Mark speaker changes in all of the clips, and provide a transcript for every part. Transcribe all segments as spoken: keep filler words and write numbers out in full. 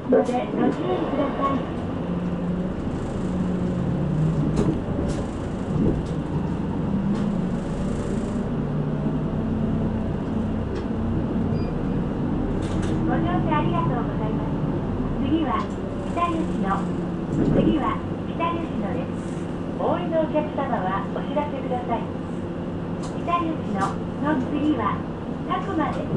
Speaker 1: のでご注意ください。ご乗車ありがとうございます。次は北吉野。次は北吉野です。お降りのお客様はお知らせください。北吉野の次は佐久間です。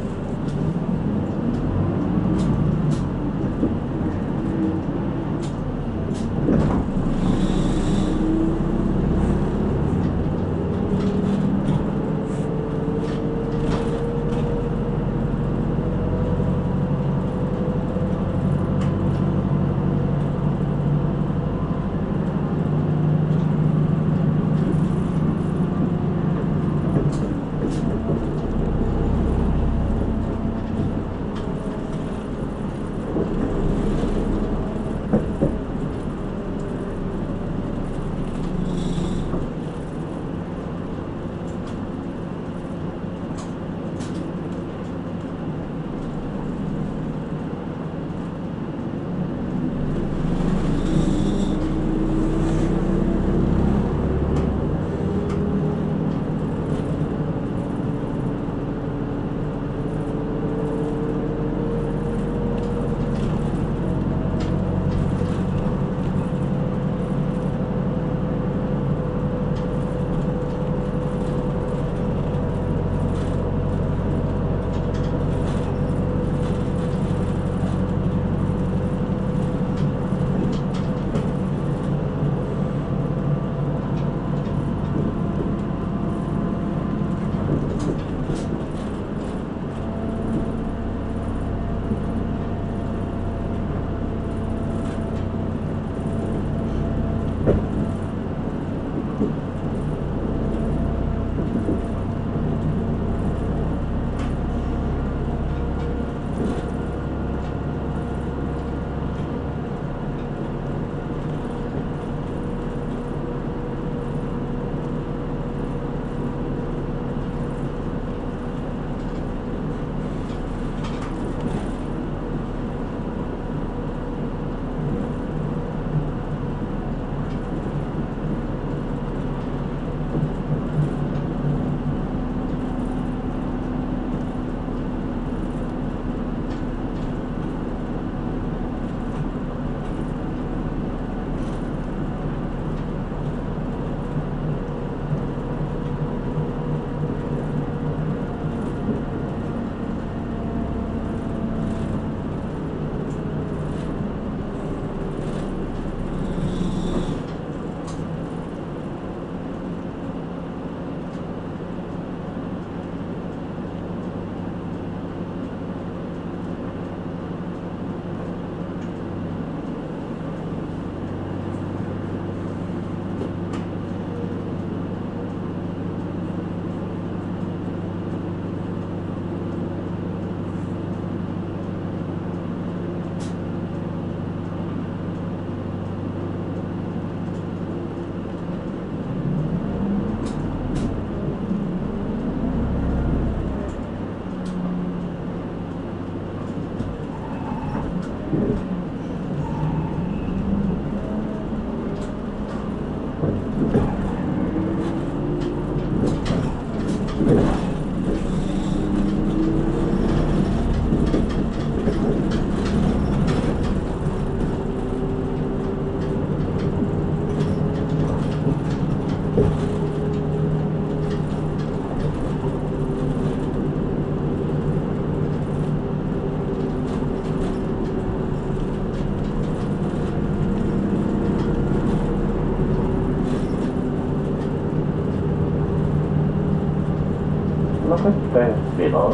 Speaker 2: Below.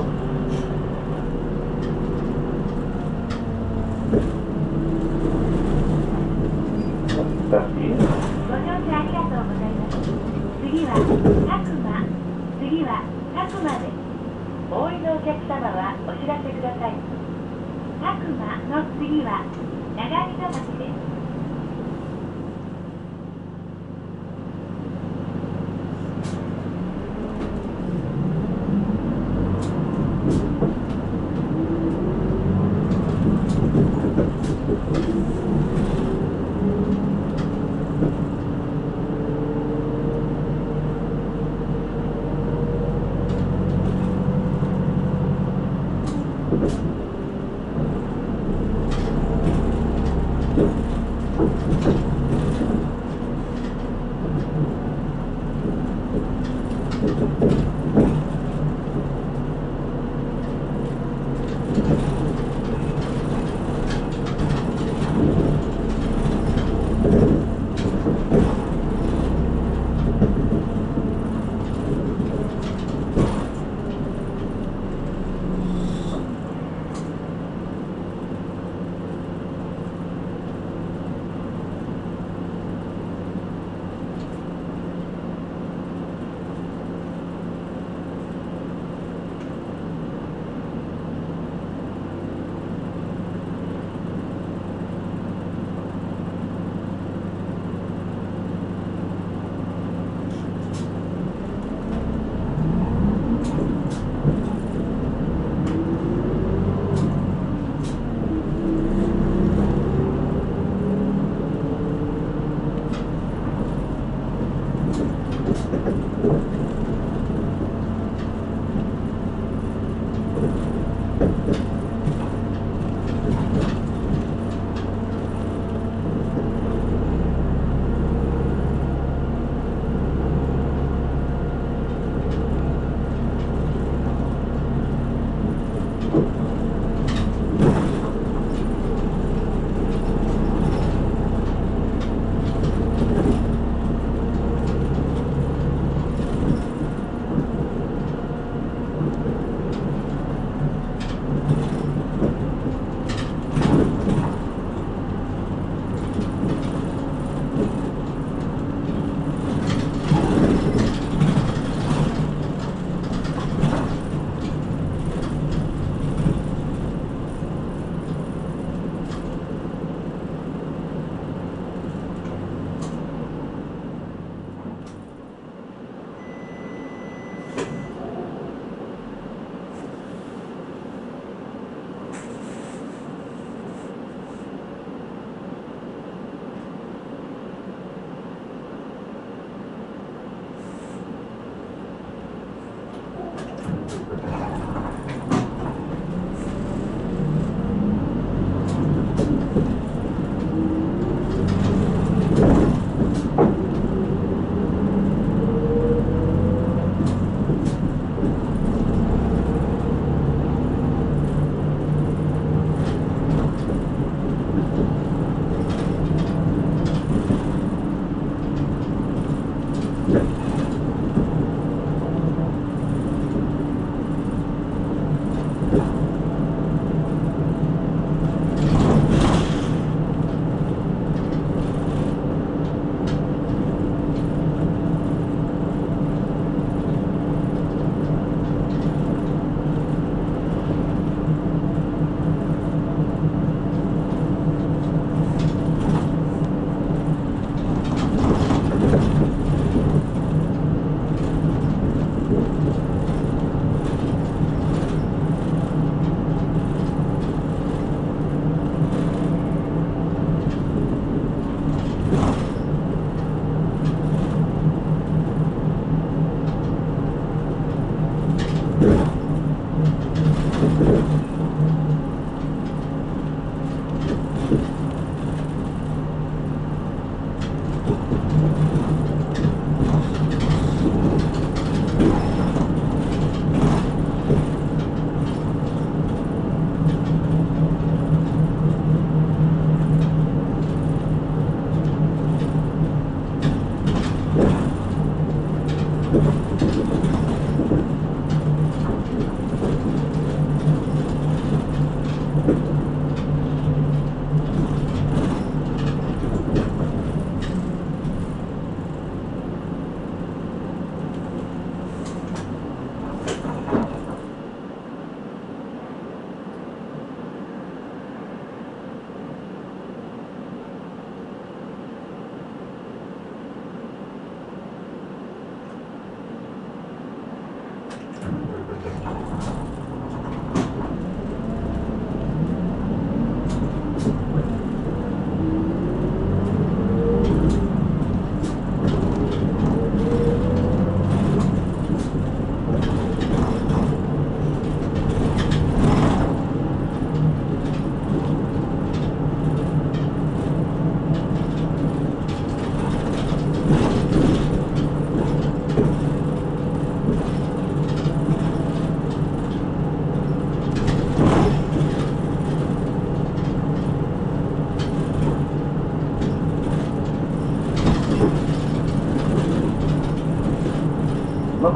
Speaker 2: That's you.
Speaker 1: ご乗車ありがとうございます。次は佐久間。次は佐久間です。お降りのお客様はお知らせください。佐久間の次は長溝町です。
Speaker 2: Thank you.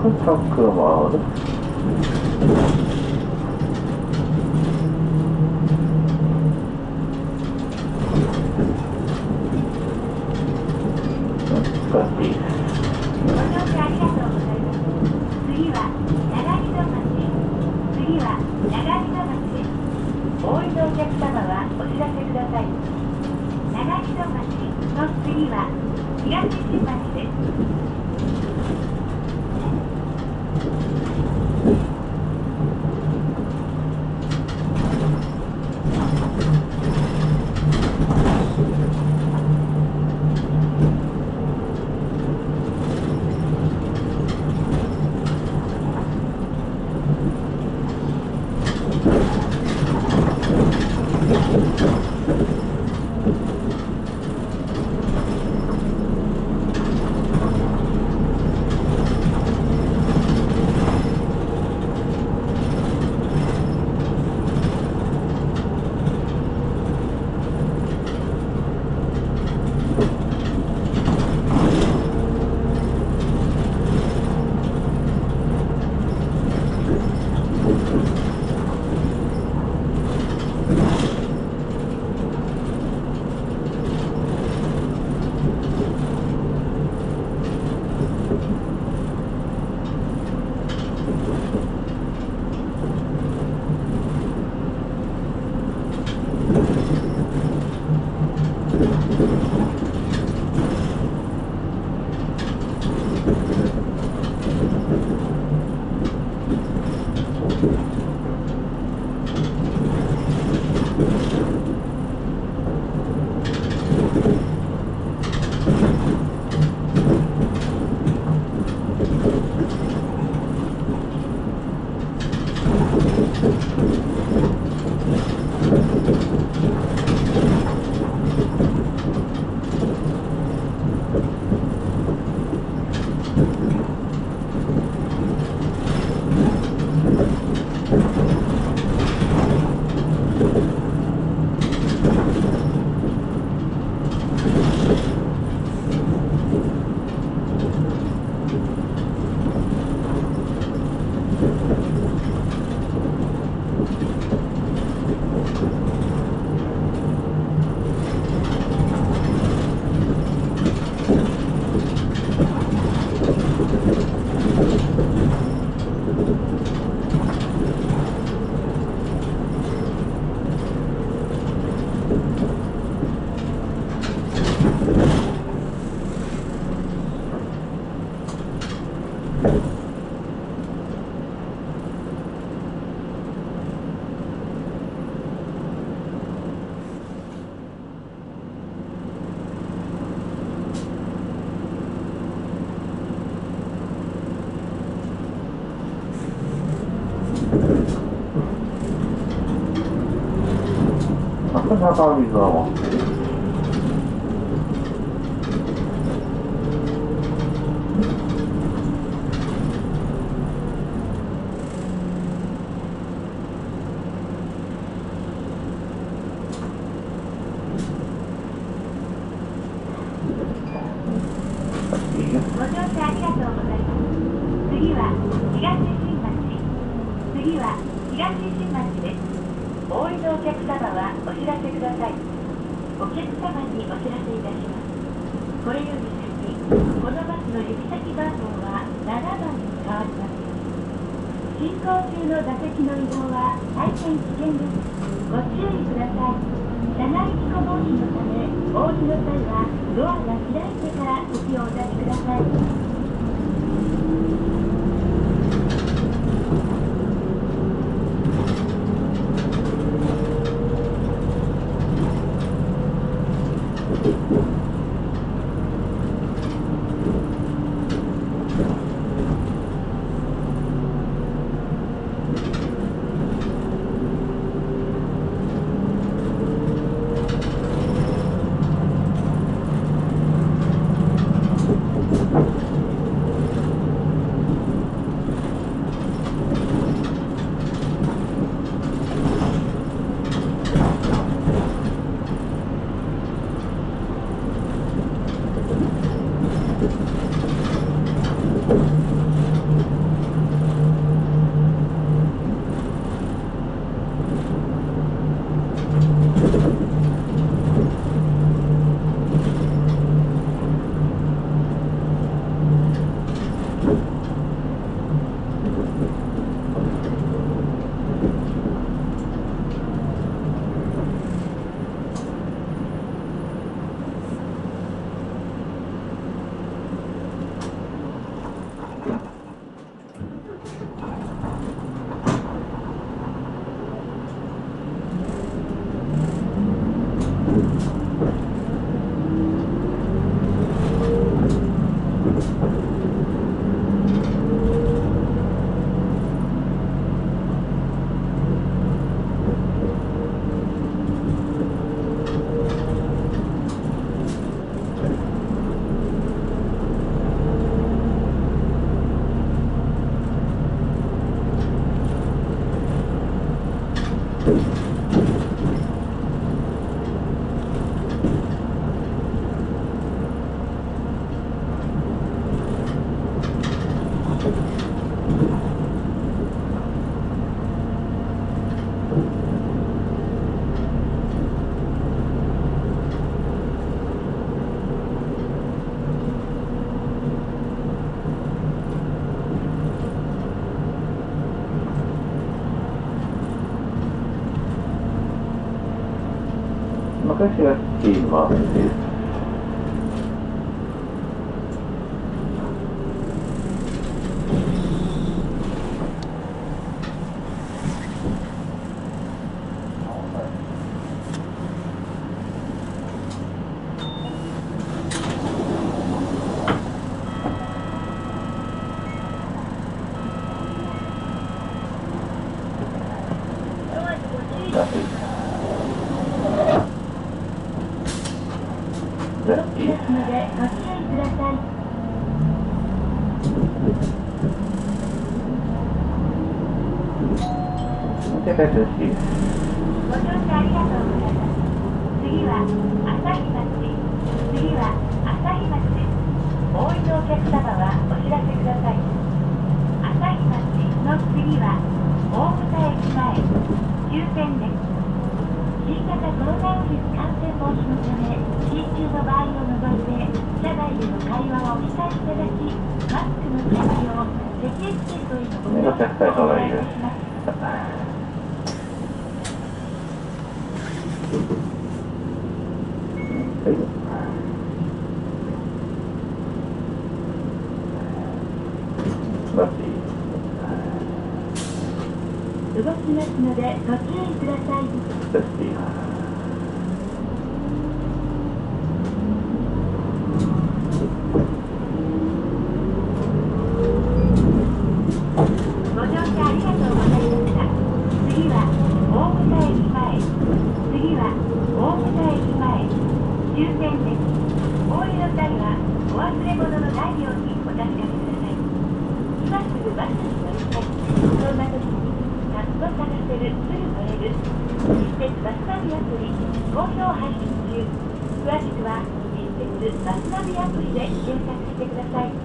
Speaker 2: Cross-talk mode. Press B.
Speaker 1: ご乗車ありがとうございます。次は長井戸町。次は長井戸町です。お降りのお客様はお知らせください。長井戸町の次は東新町です。
Speaker 2: 中水はもう
Speaker 1: ご乗車ありがとうございます。次は東新町。次は東新町です。お降りのお客様はお知らせください。お客様にお知らせいたします。これより先、このバスの指先番号はななばんに変わります。進行中の座席の移動は大変危険です。ご注意ください。車内事故防止のため、お降りの際はドアが開いてから席をお立ちください。
Speaker 2: 昔がスキーマです。
Speaker 1: 動きますのでご注意ください。
Speaker 2: 正解です。
Speaker 1: ご乗車ありがとうございます。次は朝日町。次は朝日町です。お降りのお客様はお知らせください。朝日町の次は大牟田駅前終点です。新型コロナウイルス感染防止のため、緊急の場合を除いて、車内での会話をお控えいただき、マスクの着用、席エチケットへのご協力をお願いいたします。動きますのでご注意ください。ご乗車ありがとうございました。次は大牟田駅前。次は大牟田駅前終点です。お降りの際はお忘れ物のないようにお確かめください。今すぐバスに乗りたい。そんな時にパッと探せるすぐ乗れる一節バスナビアプリ好評配信中。詳しくは一節バスナビアプリで検索してください。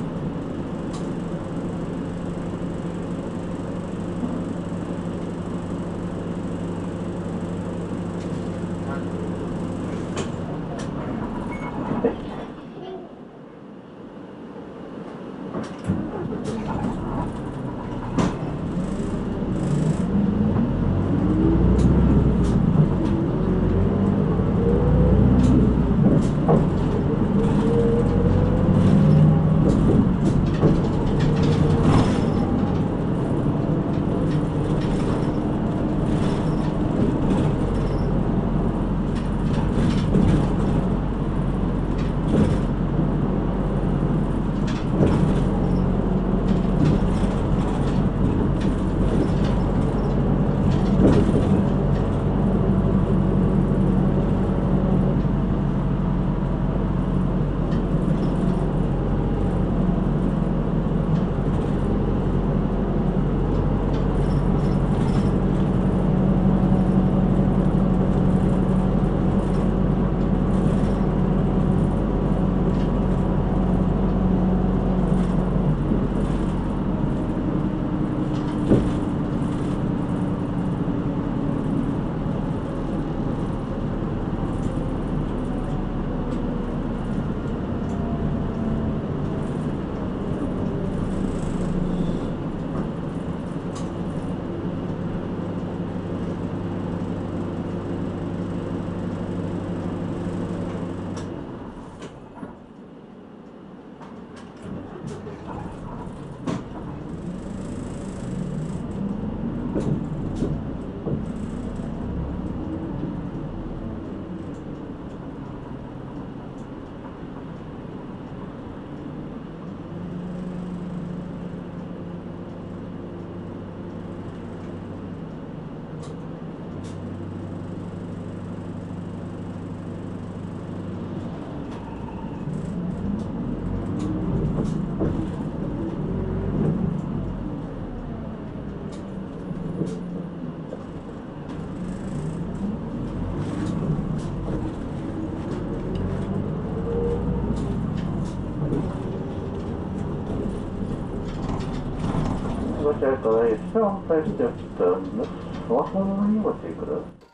Speaker 2: ご視聴いただき、本体しておきたんです。お忘れ物にご注意ください。